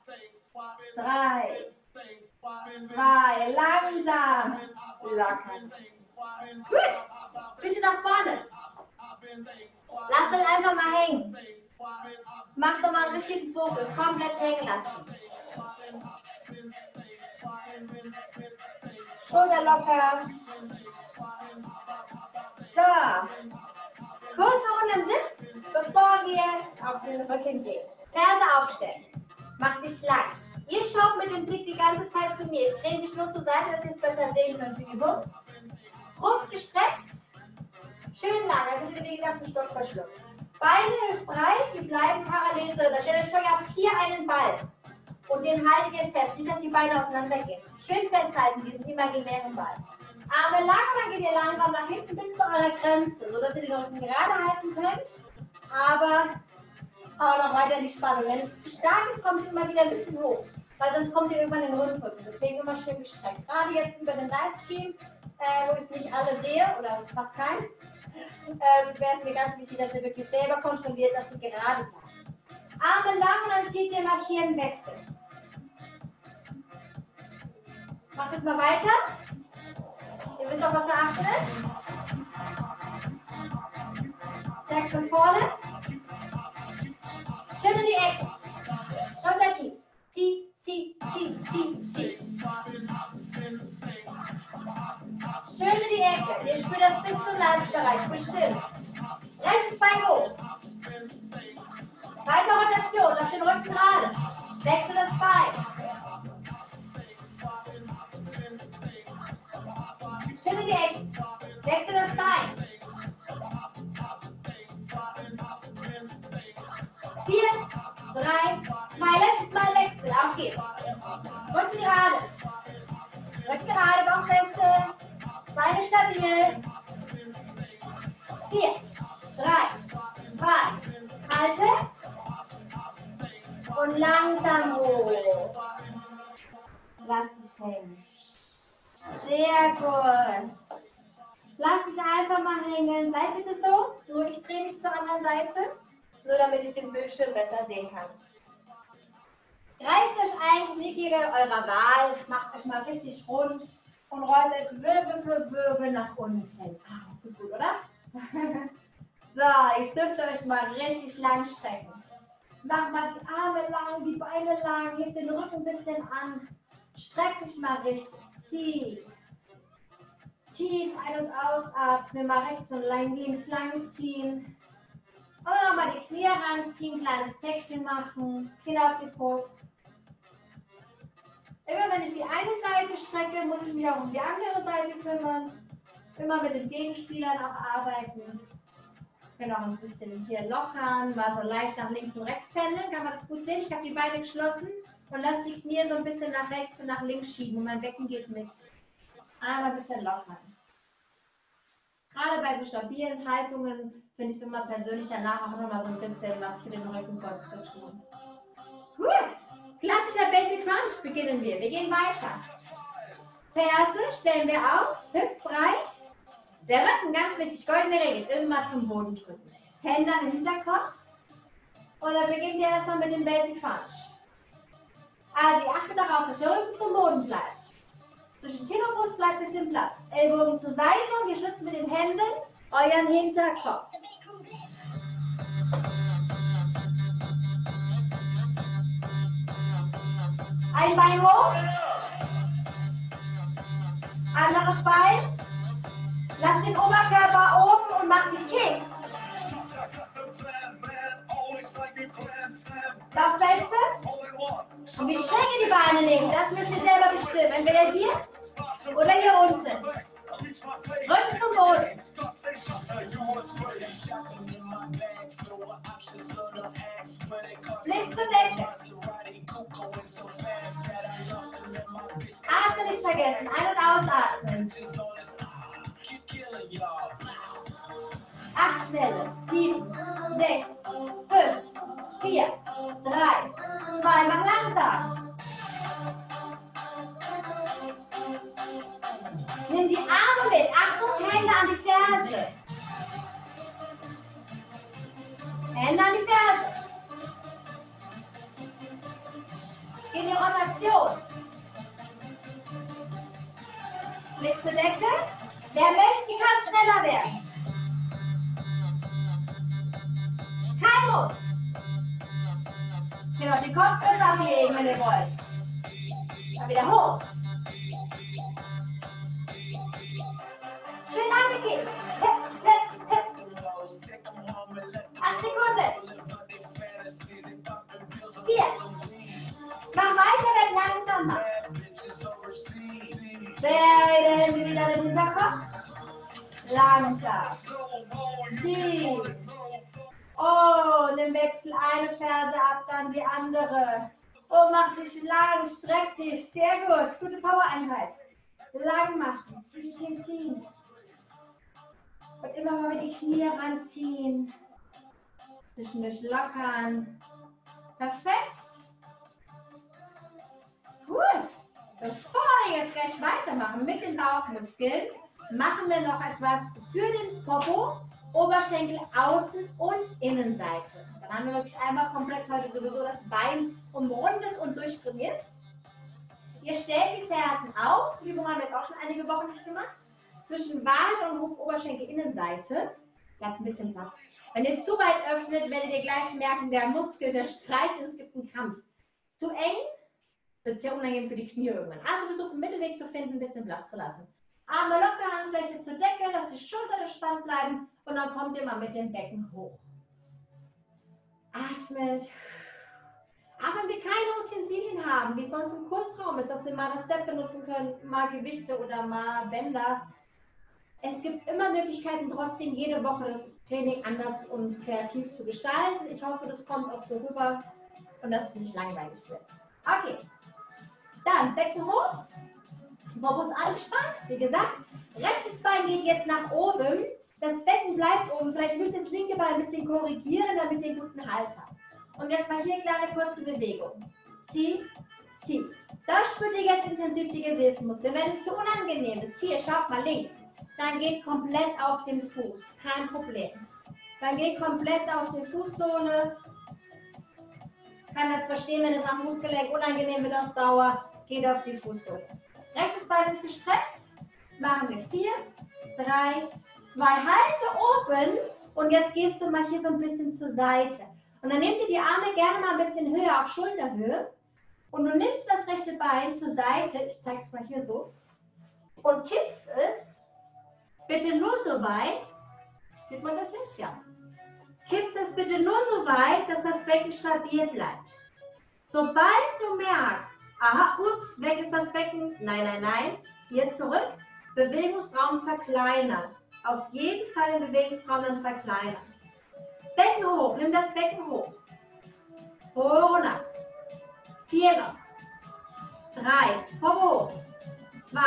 3, 2. Langsam. Lockern. Gut. Bisschen nach vorne. Lasst euch einfach mal hängen. Macht doch mal einen richtigen Vogel. Komplett hängen lassen. Schulter locker. So. Kurze Runde im Sitz, bevor wir auf den Rücken gehen. Ferse aufstellen. Macht dich lang. Ihr schaut mit dem Blick die ganze Zeit zu mir. Ich drehe mich nur zur Seite, dass ihr es besser sehen könnt. Übung. Rumpf gestreckt. Schön lang. Also wie gesagt, ein Stock verschluckt. Beine hüftbreit, die bleiben parallel zueinander. Stellt euch vor, ihr habt hier einen Ball. Und den haltet ihr fest. Nicht, dass die Beine auseinandergehen. Schön festhalten, diesen imaginären Ball. Arme lang und dann geht ihr langsam nach hinten bis zu eurer Grenze, sodass ihr den Rücken gerade halten könnt. Aber auch noch weiter die Spannung. Wenn es zu stark ist, kommt ihr immer wieder ein bisschen hoch. Weil sonst kommt ihr irgendwann in den Rundrücken. Deswegen immer schön gestreckt. Gerade jetzt über den Livestream, wo ich es nicht alle sehe, oder fast keinen, wäre es mir ganz wichtig, dass ihr wirklich selber kontrolliert, dass ihr gerade bleibt. Arme lang und dann zieht ihr mal hier einen Wechsel. Macht es mal weiter. Ihr wisst auch, was zu achten ist. Sechs von vorne. Schön in die Ecke. Schulter tief. Zieh, zieh, zieh, zieh, zieh. Schön in die Ecke. Ihr spürt das bis zum Leistbereich. Bestimmt. Rechtes Bein hoch. Weiter Rotation. Auf den Rücken gerade. Wechsel das Bein. Schön in die Ecke. Wechsel das Bein. 4, 3, 2. Letztes Mal Wechsel. Auf geht's. Rücken gerade. Rücken gerade, Bauch feste. Beine stabil. 4, 3, 2. Halte. Und langsam hoch. Lass dich hängen. Sehr gut. Lass dich einfach mal hängen. Bleib bitte so. Nur ich drehe mich zur anderen Seite. Nur damit ich den Bildschirm besser sehen kann. Greift euch ein, Kniekegel eurer Wahl. Macht euch mal richtig rund. Und rollt euch Wirbel für Wirbel nach unten. Ah, das tut gut, oder? So, jetzt dürft ihr euch mal richtig lang strecken. Mach mal die Arme lang, die Beine lang, hebt den Rücken ein bisschen an. Streck dich mal richtig. Zieh. Tief ein- und ausatmen, mal rechts und links lang ziehen. Und nochmal die Knie ranziehen, kleines Päckchen machen, Kinn auf die Brust. Immer wenn ich die eine Seite strecke, muss ich mich auch um die andere Seite kümmern. Immer mit den Gegenspielern auch arbeiten. Wir können auch ein bisschen hier lockern, mal so leicht nach links und rechts pendeln. Kann man das gut sehen? Ich habe die Beine geschlossen und lasse die Knie so ein bisschen nach rechts und nach links schieben und mein Becken geht mit. Einmal ein bisschen lockern. Gerade bei so stabilen Haltungen finde ich es immer persönlich danach auch nochmal so ein bisschen was für den Rücken zu tun. Gut, klassischer Basic Crunch beginnen wir. Wir gehen weiter. Ferse stellen wir auf, hüftbreit. Der Rücken, ganz wichtig, goldene Regel, immer zum Boden drücken. Hände an den Hinterkopf. Und dann beginnt ihr erstmal mit dem Basic Crunch. Also ihr achtet darauf, dass der Rücken zum Boden bleibt. Zwischen Kinn und Brust bleibt ein bisschen Platz. Ellbogen zur Seite und wir schützen mit den Händen euren Hinterkopf. Ein Bein hoch. Anderes Bein. Lass den Oberkörper oben und mach die Kicks. Bauchfeste. Und wie schräg ihr die Beine nehmen, das müsst ihr selber bestimmen. Entweder hier oder hier unten. Rücken zum Boden. Blick zur Decke. Atmen nicht vergessen. Ein- und ausatmen. 8 Schnelle. 7, 6, 5, 4, 3, 2. Mach langsam. Nimm die Arme mit. Achtung, Hände an die Ferse. Hände an die Ferse. In die Rotation. Blick zur Decke. Wer möchte, kann schneller werden. Kein Muss. Ihr könnt auch die Kopfhörer ablegen, wenn ihr wollt. Dann wieder hoch. Schön angekippt. Hip, hip, hip. 8 Sekunden. 4. Mach weiter, werd langsamer. Beide Hände wieder in den Hinterkopf. Langsam. Zieh. Und im Wechsel eine Ferse ab, dann die andere. Und mach dich lang, streck dich. Sehr gut. Gute Power-Einheit. Lang machen. Ziehen, ziehen, ziehen. Und immer mal die Knie ranziehen. Zwischendurch lockern. Perfekt. Gut. Bevor wir jetzt gleich weitermachen mit den Bauchmuskeln, machen wir noch etwas für den Popo, Oberschenkel, Außen- und Innenseite. Dann haben wir wirklich einmal komplett heute sowieso das Bein umrundet und durchtrainiert. Ihr stellt die Fersen auf. Die Übung haben wir jetzt auch schon einige Wochen nicht gemacht. Zwischen Wade und Oberschenkel, Innenseite. Bleibt ein bisschen Platz. Wenn ihr zu weit öffnet, werdet ihr gleich merken, der Muskel, der streicht und es gibt einen Krampf. Zu eng wird es sehr unangenehm für die Knie irgendwann. Also versucht einen Mittelweg zu finden, ein bisschen Platz zu lassen. Arme locker, Handfläche zur Decke, lasst die Schultern gespannt bleiben und dann kommt ihr mal mit dem Becken hoch. Atmet. Auch wenn wir keine Utensilien haben, wie sonst im Kursraum ist, dass wir mal das Step benutzen können, mal Gewichte oder mal Bänder. Es gibt immer Möglichkeiten, trotzdem jede Woche das Training anders und kreativ zu gestalten. Ich hoffe, das kommt auch so rüber und dass es nicht langweilig wird. Okay, dann Becken hoch. Popo ist angespannt, wie gesagt. Rechtes Bein geht jetzt nach oben. Das Becken bleibt oben. Vielleicht müsst ihr das linke Bein ein bisschen korrigieren, damit ihr einen guten Halt habt. Und jetzt mal hier kleine kurze Bewegung. Zieh, zieh. Da spürt ihr jetzt intensiv die Gesäßmuskeln. Wenn es zu unangenehm ist, hier, schaut mal links. Dann geht komplett auf den Fuß. Kein Problem. Dann geht komplett auf die Fußsohle. Kann das verstehen, wenn es am Fußgelenk unangenehm wird auf Dauer. Geht auf die Fußsohle. Rechtes Bein ist gestreckt. Jetzt machen wir 4, 3, 2 halte oben und jetzt gehst du mal hier so ein bisschen zur Seite. Und dann nimm dir die Arme gerne mal ein bisschen höher auf Schulterhöhe und du nimmst das rechte Bein zur Seite, ich zeige es mal hier so, und kippst es bitte nur so weit, sieht man das jetzt? Ja. Kippst es bitte nur so weit, dass das Becken stabil bleibt. Sobald du merkst, aha, ups, weg ist das Becken, nein, nein, nein, hier zurück, Bewegungsraum verkleinern. Auf jeden Fall den Bewegungsraum dann verkleinern. Becken hoch, nimm das Becken hoch. Runter. 4 noch. 3, komm hoch. 2.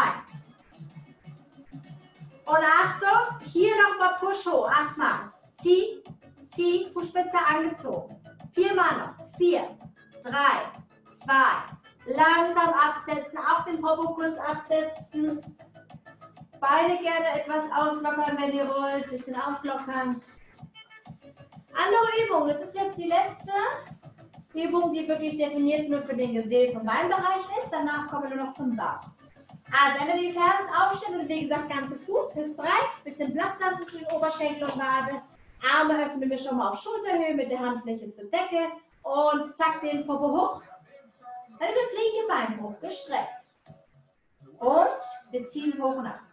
Und Achtung, hier nochmal Push hoch, 8 Mal. Zieh, zieh, Fußspitze angezogen. 4 Mal noch. 4, 3, 2. Langsam absetzen, auf den Popo kurz absetzen. Beine gerne etwas auslockern, wenn ihr wollt. Ein bisschen auslockern. Andere Übung, das ist jetzt die letzte Übung, die wirklich definiert nur für den Gesäß- und Beinbereich ist. Danach kommen wir nur noch zum Bauch. Also entweder die Fersen aufstellen und wie gesagt ganze Fuß, hüftbreit, bisschen Platz lassen zwischen Oberschenkel und Wade. Arme öffnen wir schon mal auf Schulterhöhe mit der Handfläche zur Decke und zack den Popo hoch. Dann das linke Bein hoch, gestreckt. Und wir ziehen hoch und ab.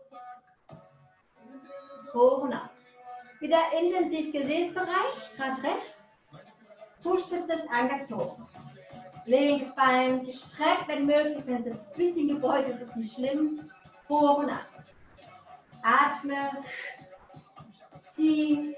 Hoch und ab. Wieder intensiv Gesäßbereich, gerade rechts. Fußspitze ist angezogen. Linkes Bein gestreckt, wenn möglich. Wenn es jetzt ein bisschen gebeugt ist, ist es nicht schlimm. Hoch und ab. Atme. Zieh.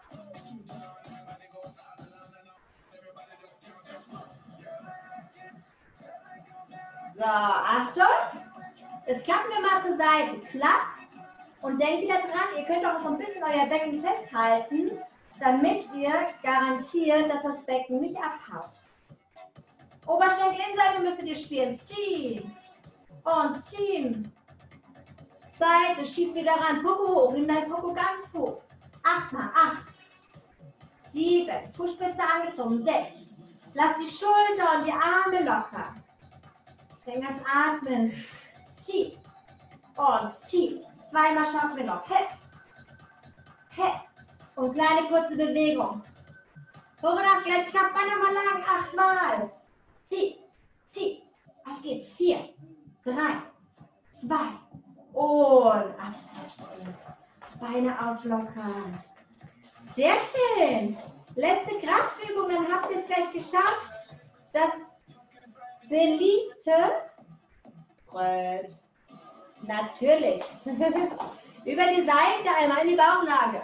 So, Achtung. Jetzt klappen wir mal zur Seite. Klapp. Und denkt wieder dran, ihr könnt auch so ein bisschen euer Becken festhalten, damit ihr garantiert, dass das Becken nicht abhaut. Oberschenkelinnenseite müsstet ihr spielen. Ziehen. Und ziehen. Seite, schiebt wieder ran. Popo hoch. Nimm dein Popo ganz hoch. 8 mal. 8. 7. Fußspitze angezogen. 6. Lass die Schulter und die Arme locker. Dann ganz atmen. Zieh. Und zieh. 2 Mal schaffen wir noch. Hep. Hep. Und kleine kurze Bewegung. Hoch und ab. Gleich schafft man aber lang. 8 Mal. Zieh. Zieh. Auf geht's. 4. 3. 2. Und absetzen. Beine auslockern. Sehr schön. Letzte Kraftübung, dann habt ihr es gleich geschafft. Das beliebte Brett. Natürlich. Über die Seite einmal in die Bauchlage.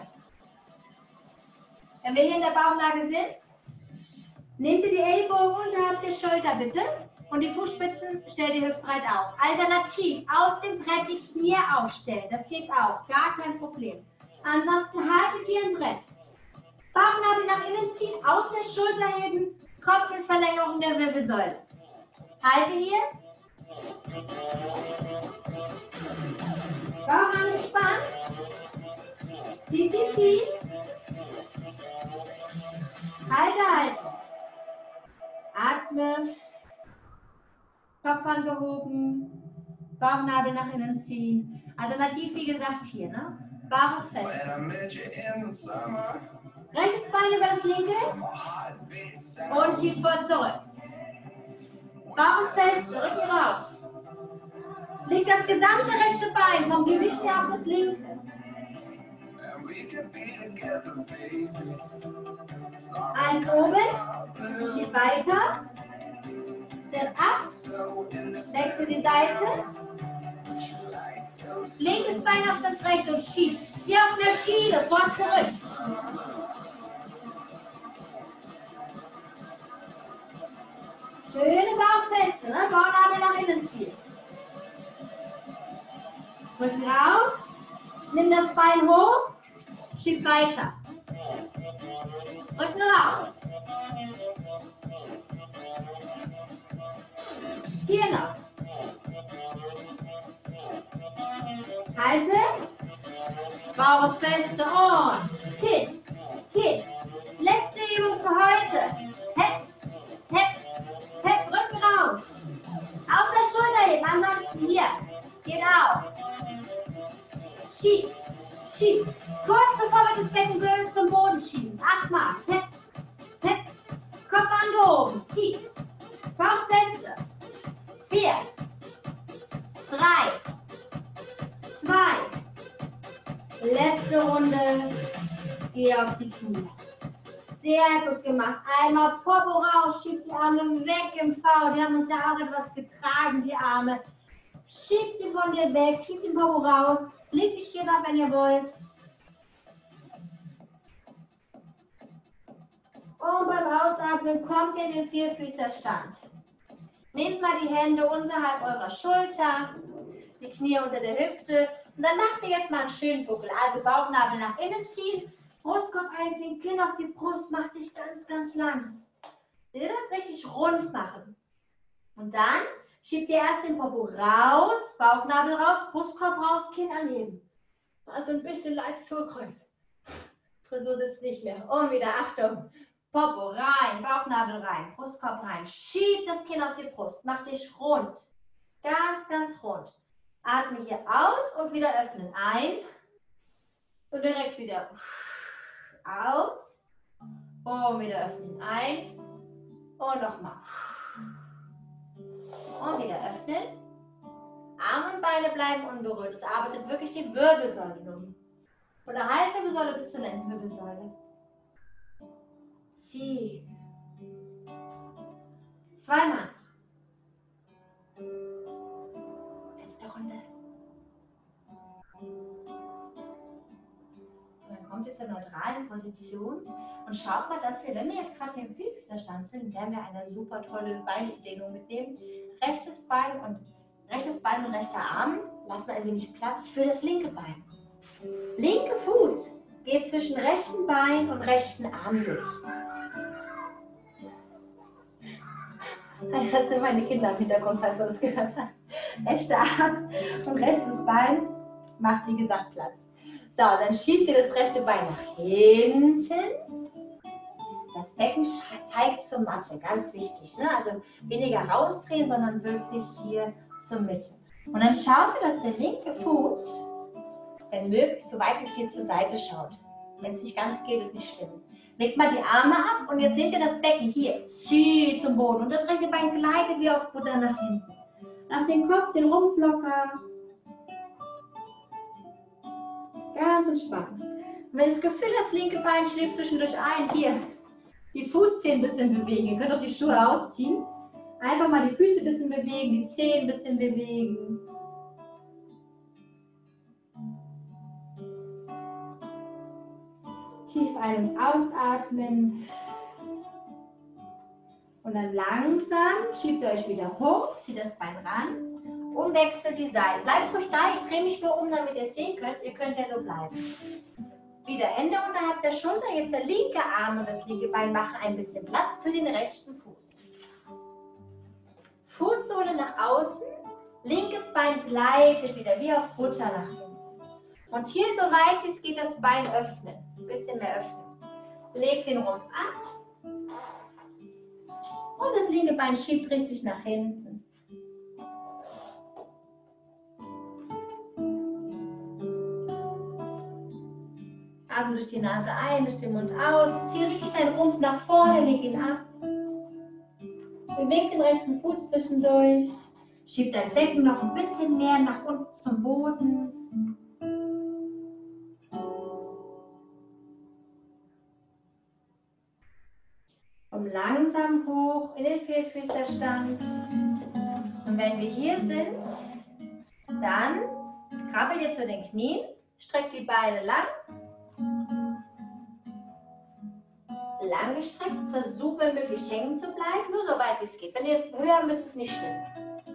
Wenn wir hier in der Bauchlage sind, nehmt ihr die Ellbogen unterhalb der Schulter bitte. Und die Fußspitzen stellt ihr hüftbreit auf. Alternativ aus dem Brett die Knie aufstellen. Das geht auch. Gar kein Problem. Ansonsten haltet ihr im Brett. Bauchnabel nach innen ziehen, aus der Schulter heben, Kopf in Verlängerung der Wirbelsäule. Halte hier. Bauch angespannt. Zieh. Halte. Atme. Kopf angehoben. Bauchnabel nach innen ziehen. Alternativ, wie gesagt, hier, ne? Bauch ist fest. Rechtes Bein über das linke. Und schiebt vor zurück. Bauch ist fest, Rücken raus. Legt das gesamte rechte Bein vom Gewicht her auf das linke. Eins oben, schiebt weiter. Step ab, wechsel die Seite. Linkes Bein auf das rechte und schiebt. Wie auf der Schiene, vor zurück. Schöne Bauchfeste, ne? Bauchnabel nach innen ziehen. Rücken raus, nimm das Bein hoch, schieb weiter. Rücken raus. Hier noch. Halte. Bauch ist feste und Kiss. Letzte Übung für heute. Hep. Rücken raus. Auf der Schulter heben, ansonsten hier. Geht auf. Schieb. schieben. Kurz bevor wir das Beckenbild zum Boden schieben. 8 Mal. Hep, hep. Kopf an oben. Zieh. Bauch feste. 4, 3, 2. Letzte Runde. Geh auf die Knie. Sehr gut gemacht. Einmal Popo raus, schieb die Arme weg im V. Die haben uns ja auch etwas getragen, die Arme. Schieb sie von dir weg, schieb den Popo raus. Legt die Stirn ab, wenn ihr wollt. Und beim Ausatmen kommt ihr in den Vierfüßerstand. Nehmt mal die Hände unterhalb eurer Schulter, die Knie unter der Hüfte. Und dann macht ihr jetzt mal einen schönen Buckel. Also Bauchnabel nach innen ziehen. Brustkorb einziehen, Kinn auf die Brust, mach dich ganz, ganz lang. Ihr das richtig rund machen. Und dann schiebt ihr erst den Popo raus, Bauchnabel raus, Brustkorb raus, Kinn anheben. Also ein bisschen leicht zurückkreuzen. Versucht es nicht mehr. Und wieder, Achtung. Popo rein, Bauchnabel rein, Brustkorb rein. Schieb das Kinn auf die Brust, mach dich rund. Ganz, ganz rund. Atme hier aus und wieder öffnen. Ein. Und direkt wieder aus und wieder öffnen. Ein und nochmal. Und wieder öffnen. Arme und Beine bleiben unberührt. Es arbeitet wirklich die Wirbelsäule um. Von der Halswirbelsäule bis zur Lendenwirbelsäule. Ziehen. 2 Mal. Letzte Runde. Kommt ihr zur neutralen Position und schaut mal, dass wir, wenn wir jetzt gerade im Vierfüßerstand sind, werden wir eine super tolle Beindehnung mitnehmen. Rechtes Bein und rechter Arm lassen ein wenig Platz für das linke Bein. Linke Fuß geht zwischen rechten Bein und rechten Arm durch. Das sind meine Kinder im Hintergrund, falls du das gehört hast. Rechter Arm und rechtes Bein macht, wie gesagt, Platz. So, dann schiebt ihr das rechte Bein nach hinten. Das Becken zeigt zur Matte, ganz wichtig. Ne? Also weniger rausdrehen, sondern wirklich hier zur Mitte. Und dann schaut ihr, dass der linke Fuß, wenn möglich, so weit es geht, zur Seite schaut. Wenn es nicht ganz geht, ist nicht schlimm. Legt mal die Arme ab und jetzt nehmt ihr das Becken hier, zieht zum Boden und das rechte Bein gleitet wie auf Butter nach hinten. Lass den Kopf, den Rumpf locker. Ganz entspannt. Und wenn ihr das Gefühl habt, das linke Bein schläft zwischendurch ein, hier, die Fußzehen ein bisschen bewegen. Ihr könnt auch die Schuhe ausziehen. Einfach mal die Füße ein bisschen bewegen, die Zehen ein bisschen bewegen. Tief ein- und ausatmen. Und dann langsam schiebt ihr euch wieder hoch, zieht das Bein ran und wechselt die Seite. Bleibt ruhig da, ich drehe mich nur um, damit ihr es sehen könnt. Ihr könnt ja so bleiben. Wieder Hände unterhalb der Schulter, jetzt der linke Arm und das linke Bein machen ein bisschen Platz für den rechten Fuß. Fußsohle nach außen, linkes Bein gleitet wieder wie auf Butter nach hinten. Und hier so weit wie es geht das Bein öffnen, ein bisschen mehr öffnen. Legt den Rumpf ab und das linke Bein schiebt richtig nach hinten. Atme durch die Nase ein, durch den Mund aus. Zieh richtig deinen Rumpf nach vorne, leg ihn ab. Beweg den rechten Fuß zwischendurch. Schieb dein Becken noch ein bisschen mehr nach unten zum Boden. Komm langsam hoch in den Vierfüßlerstand. Und wenn wir hier sind, dann krabbelt ihr zu den Knien, streckt die Beine lang. Lang gestreckt, versucht wenn möglich hängen zu bleiben, nur so weit wie es geht. Wenn ihr höher müsst, ist es nicht schlimm.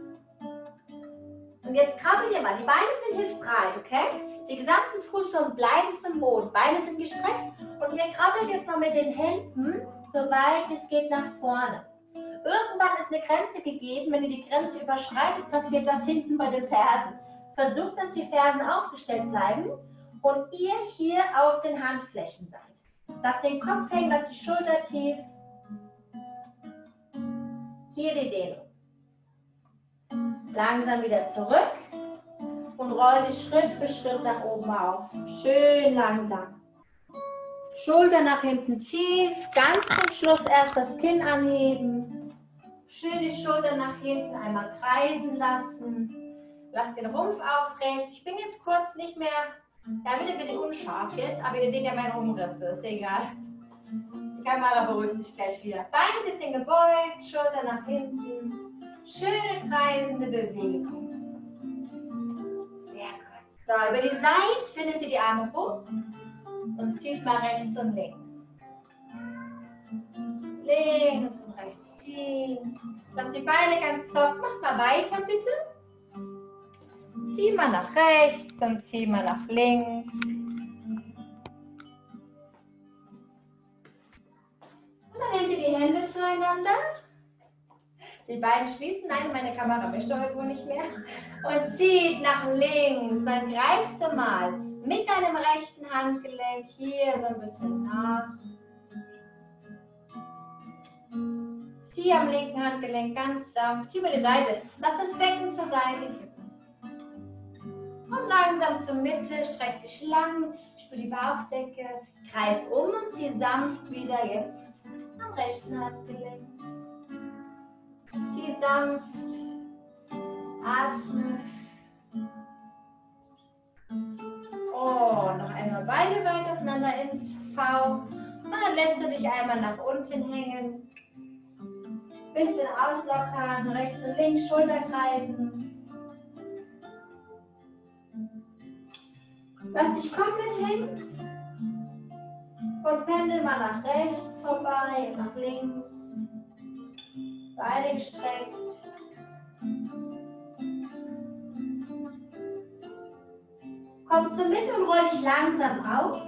Und jetzt krabbelt ihr mal, die Beine sind hüftbreit, okay? Die gesamten Fußsohlen bleiben zum Boden, Beine sind gestreckt und ihr krabbelt jetzt noch mit den Händen so weit wie es geht nach vorne. Irgendwann ist eine Grenze gegeben, wenn ihr die Grenze überschreitet, passiert das hinten bei den Fersen. Versucht, dass die Fersen aufgestellt bleiben und ihr hier auf den Handflächen seid. Lasst den Kopf hängen, lasst die Schulter tief. Hier die Dehnung. Langsam wieder zurück. Und und roll dich Schritt für Schritt nach oben auf. Schön langsam. Schulter nach hinten tief, ganz zum Schluss erst das Kinn anheben. Schön die Schulter nach hinten einmal kreisen lassen. Lass den Rumpf aufrecht. Ich bin jetzt kurz nicht mehr, ja, wird ein bisschen unscharf jetzt, aber ihr seht ja meine Umrisse, ist egal. Die Kamera beruhigt sich gleich wieder. Bein ein bisschen gebeugt, Schulter nach hinten. Schöne kreisende Bewegung. Sehr gut. So, über die Seite nehmt ihr die Arme hoch und zieht mal rechts und links. Links und rechts ziehen. Lass die Beine ganz soft. Macht mal weiter, bitte. Zieh mal nach rechts und zieh mal nach links. Und dann nehmt ihr die Hände zueinander. Die Beine schließen. Nein, meine Kamera möchte heute wohl nicht mehr. Und zieht nach links. Dann greifst du mal mit deinem rechten Handgelenk hier so ein bisschen nach. Zieh am linken Handgelenk ganz sanft. Zieh über die Seite. Lass das Becken zur Seite kippen. Und langsam zur Mitte. Streck dich lang. Spür die Bauchdecke. Greif um und zieh sanft wieder jetzt am rechten Handgelenk. Zieh sanft. Atme. Oh, noch einmal Beine weit auseinander ins V. Und dann lässt du dich einmal nach unten hängen. Bisschen auslockern, rechts und links, Schulter kreisen. Lass dich komplett hängen. Und pendel mal nach rechts vorbei, nach links. Beine gestreckt. Komm zur Mitte und roll dich langsam auf.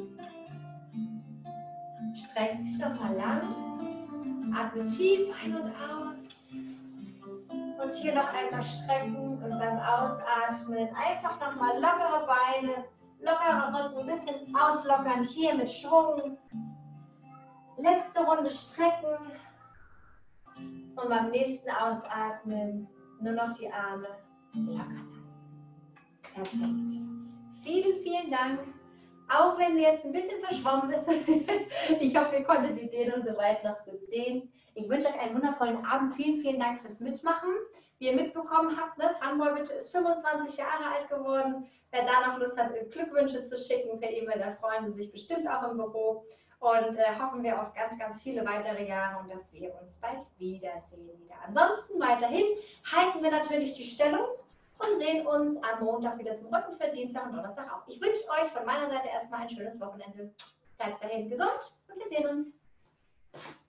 Streck dich nochmal lang. Atme tief ein und aus. Und hier noch einmal strecken und beim Ausatmen einfach nochmal lockere Beine, lockerer Rücken, ein bisschen auslockern, hier mit Schwung. Letzte Runde strecken. Und beim nächsten Ausatmen nur noch die Arme lockern lassen. Perfekt. Vielen, vielen Dank. Auch wenn jetzt ein bisschen verschwommen ist. Ich hoffe, ihr konntet die Dehnung soweit noch gut sehen. Ich wünsche euch einen wundervollen Abend. Vielen, vielen Dank fürs Mitmachen. Wie ihr mitbekommen habt, ne, Funboy ist 25 Jahre alt geworden. Wer da noch Lust hat, Glückwünsche zu schicken per E-Mail, da freuen sie sich bestimmt auch im Büro. Und hoffen wir auf ganz, ganz viele weitere Jahre und dass wir uns bald wiedersehen. Ansonsten weiterhin halten wir natürlich die Stellung und sehen uns am Montag wieder zum Rücken für Dienstag und Donnerstag auch. Ich wünsche euch von meiner Seite erstmal ein schönes Wochenende. Bleibt dahin gesund und wir sehen uns.